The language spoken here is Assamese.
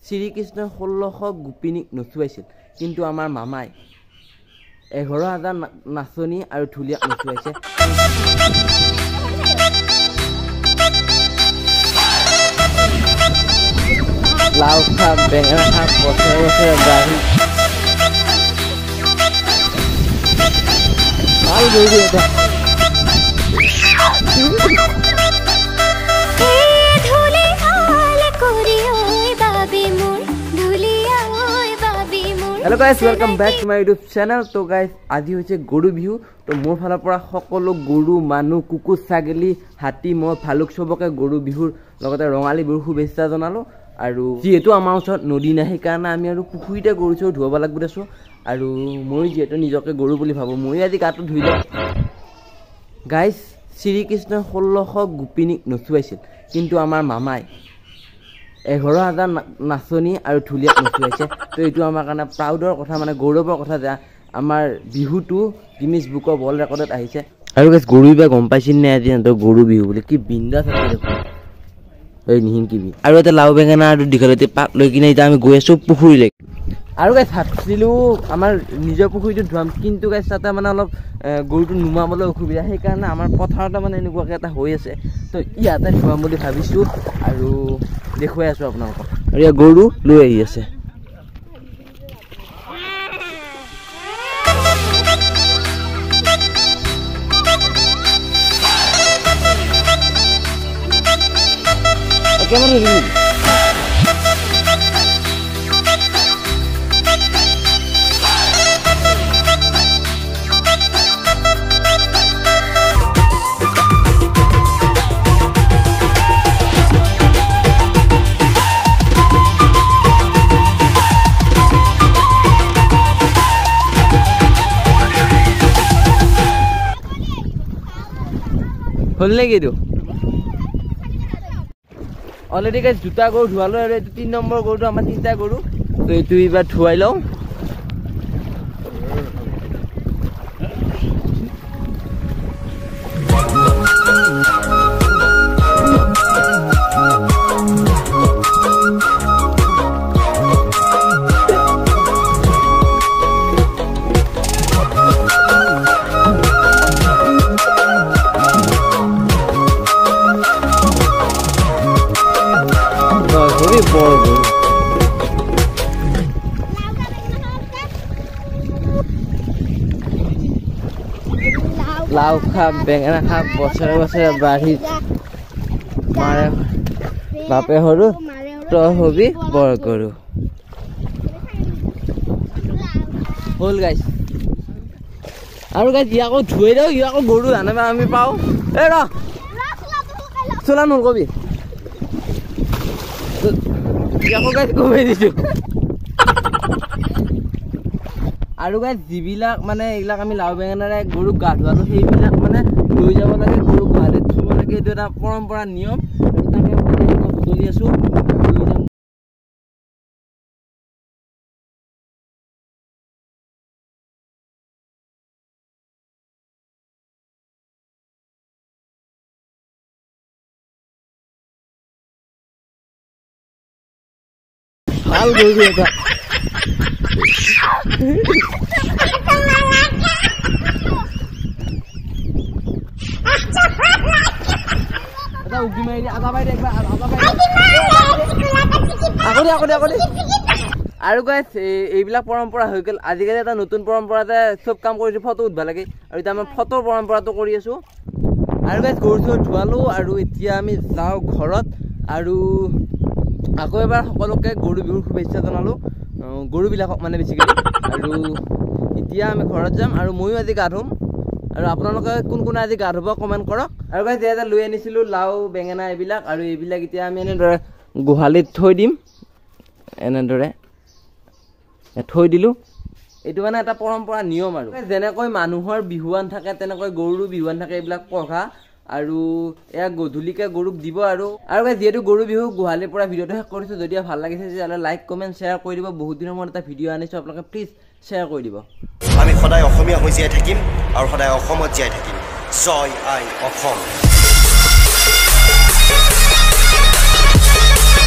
শ্ৰীকৃষ্ণই 1600 গোপিনীক নচুৱাইছিল, কিন্তু আমাৰ মামাই 11,000 নাচনী আৰু ঢুলীয়াক নচুৱাইছে। লাও খা বেঙেনা খা বছৰে বছৰে বাঢ়ি ভাল গৈ এটা Hello guys, welcome back to my YouTube channel. So guys, আজি হৈছে গৰু বিহু। তো মোৰ ফালৰ পৰা সকলো গৰু মানুহ কুকুৰ ছাগলী হাতী মই ভালুক সবকে গৰু বিহুৰ লগতে ৰঙালী বিহুৰ শুভেচ্ছা জনালো। আৰু যেহেতু আমাৰ ওচৰত নদী নাই সেইকাৰণে আমি আৰু পুখুৰীতে গৰু চৰু ধুৱাব লাগিব দেছো। আৰু মই যেহেতু নিজকে গৰু বুলি ভাবো মই আজি গাটো ধুই লওঁ। গাইজ শ্ৰীকৃষ্ণই 1600 গোপিনীক নচুৱাইছিল, কিন্তু আমাৰ মামাই 11,000 নাচনী আৰু ঢুলীয়াক নচুৱাইছে। তো এইটো আমাৰ কাৰণে প্ৰাউডৰ কথা, মানে গৌৰৱৰ কথা যে আমাৰ বিহুটো গিনিছ বুক অফ ৱৰ্ল্ড ৰেকৰ্ডত আহিছে। আৰু গাইজ গৰু বা গম পাইছিল নে আজি সিহঁতৰ গৰু বিহু বুলি কি বিন্দাছ আছে দেখোন এই নিহিংকিবি। আৰু এটা লাও বেঙেনা আৰু দীঘলতি পাত লৈ কিনে এতিয়া আমি গৈ আছো পুখুৰীলৈ। আৰু গাইজ ভাবিছিলোঁ আমাৰ নিজৰ পুখুৰীটো ধুৱাম, কিন্তু গাইজ তাতে মানে অলপ গৰুটো নুমাবলৈ অসুবিধা, সেইকাৰণে আমাৰ পথাৰতে মানে এনেকুৱাকৈ এটা হৈ আছে। তো ইয়াতে ধুৱাম বুলি ভাবিছোঁ আৰু দেখুৱাই আছোঁ আপোনালোকক। আৰু ইয়াত গৰু লৈ আহি আছে। হ'ল নেকি এইটো অলৰেডি গাইজ দুটা গৰু ধোৱালো আৰু এইটো 3 নম্বৰ গৰুটো আমাৰ 3টা গৰু। তো এইটো এইবাৰ ধুৱাই লওঁ। লাও খা বেঙেনা খা বছৰে বছৰে বাঢ়ি মাৰে বাপে সৰু তই হবি বৰ গৰু। হ'ল গাইজ। আৰু গাইজ ইয়াকো ধুৱাই দিওঁ, ইয়াকো গৰু জানে আমি পাওঁ। এই ৰ চোলা নকবি ইয়াকো গাইজ কমাই দিছোঁ। আৰু গাইজ যিবিলাক মানে এইবিলাক আমি লাও বেঙেনাৰে গৰুক গা ধুৱালো সেইবিলাক মানে লৈ যাব লাগে, গৰুক গোহালিত থ'ব লাগে। এইটো এটা পৰম্পৰা নিয়ম, তাকে মই চলি আছোঁ। ভাল গৰু এটা উকি মাৰি দিয়ে আধা বাইৰে একবাৰ আৰু গাইজ এইবিলাক পৰম্পৰা হৈ গ'ল। আজিকালি এটা নতুন পৰম্পৰাতে চব কাম কৰিছোঁ, ফটো উঠিব লাগে। আৰু এতিয়া আমাৰ ফটোৰ পৰম্পৰাটো কৰি আছোঁ। আৰু গাইজ গৰু চৰু ধুৱালোঁ আৰু এতিয়া আমি যাওঁ ঘৰত। আৰু আকৌ এবাৰ সকলোকে গৰু বিহুৰ শুভেচ্ছা জনালোঁ, গৰুবিলাকক মানে বেছিকৈ। আৰু এতিয়া আমি ঘৰত যাম আৰু ময়ো আজি গা ধুম। আৰু আপোনালোকে কোন কোন আজি গা ধুব কমেণ্ট কৰক। আৰু গাইজ এতিয়া লৈ আনিছিলোঁ লাও বেঙেনা এইবিলাক, আৰু এইবিলাক এতিয়া আমি এনেদৰে গোহালিত থৈ দিম। এনেদৰে থৈ দিলোঁ। এইটো মানে এটা পৰম্পৰা নিয়ম। আৰু যেনেকৈ মানুহৰ বিহুৱান থাকে তেনেকৈ গৰুৰো বিহুৱান থাকে, এইবিলাক পঘা। আৰু এয়া গধূলিকৈ গৰুক দিব। আৰু যিহেতু গৰু বিহু গোহালিৰ পৰা ভিডিঅ'টো শেষ কৰিছোঁ, যদি ভাল লাগিছে তেতিয়াহ'লে লাইক কমেণ্ট শ্বেয়াৰ কৰি দিব। বহুত দিনৰ মূৰত এটা ভিডিঅ' আনিছোঁ, আপোনালোকে প্লিজ শ্বেয়াৰ কৰি দিব। আমি সদায় অসমীয়া হৈ জীয়াই থাকিম আৰু সদায় অসমত জীয়াই থাকিম। জয় আই অসম।